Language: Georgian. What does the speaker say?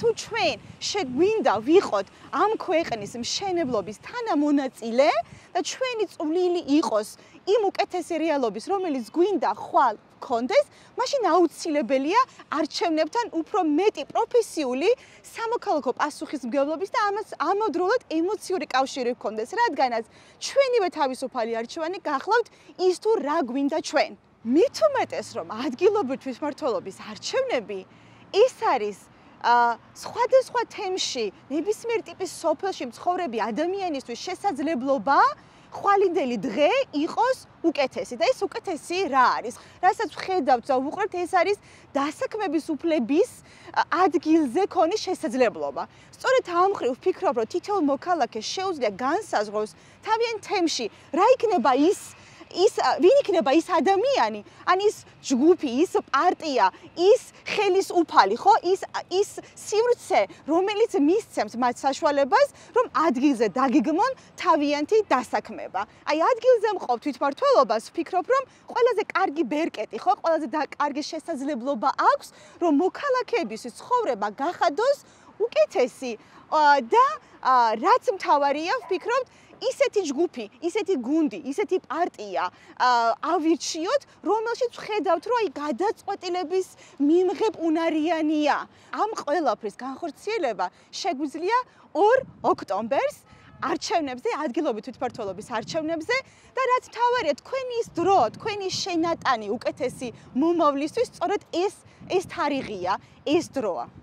თუ ჩვენ შეგვინდა ვიყოთ ამ ქვეყნის მშენებლობის თანამონაწილე და ჩვენი წვლილი იყოს იმ უკეთესი რეალობის, რომელიც გვინდა ხვალ გქონდეს, მაშინ აუცილებელია არჩევნებთან უფრო მეტი პროფესიული სამოქალაქო პასუხისმგებლობის და ამას ამავდროულად ემოციური კავშირი გქონდეს, რადგანაც ჩვენივე თავისუფალი არჩევანი გახლავთ ის თუ რა გვინდა ჩვენ. მით უმეტეს რომ ადგილობრივი თვითმმართველობის არჩევნები ეს არის სხვადასხვა თემში ნებისმიერ ტიპის სოფელში მცხოვრები ადამიანისთვის შესაძლებლობა ხვალინდელი დღე იყოს უკეთესი და ეს უკეთესი რა არის? რასაც ვხედავთ და ვუყურებთ, ეს არის დასაქმების უფლების ადგილზე ქონის შესაძლებლობა. სწორედ ამ მხრივ ვფიქრობ, რომ თითოეულ მოქალაქეს შეუძლია განსაზღვროს თავიანთ თემში რა იქნება ვინ იქნება ის ადამიანი, ან ის ჯგუფი, ის პარტია, ის ხელისუფალი, ხო? ის სივრცე, რომელიც მისცემს მათ საშუალებას, რომ ადგილზე დაგეგმონ თავიანთი დასაქმება. აი ადგილზე მყოფ თვითმმართველობას ვფიქრობ, რომ ყველაზე კარგი ბერკეტი, ხო? ყველაზე კარგი შესაძლებლობა აქვს, რომ მოქალაქეების ცხოვრება გახადოს უკეთესი და რაც მთავარია, ვფიქრობ, ისეთი ჯგუფი, ისეთი გუნდი, ისეთი პარტია ავირჩიოთ, რომელშიც ვხედავთ, რომ აი გადაწყვეტილების მიმღებ უნარიანია. ამ ყველაფრის განხორციელება შეგვიძლია 2 ოქტომბერს არჩევნებზე, ადგილობრივი თვითმმართველობის არჩევნებზე და რაც მთავარია, თქვენი ის დრო, თქვენი შენატანი უკეთესი მომავლისთვის სწორედ ეს თარიღია, ეს დროა.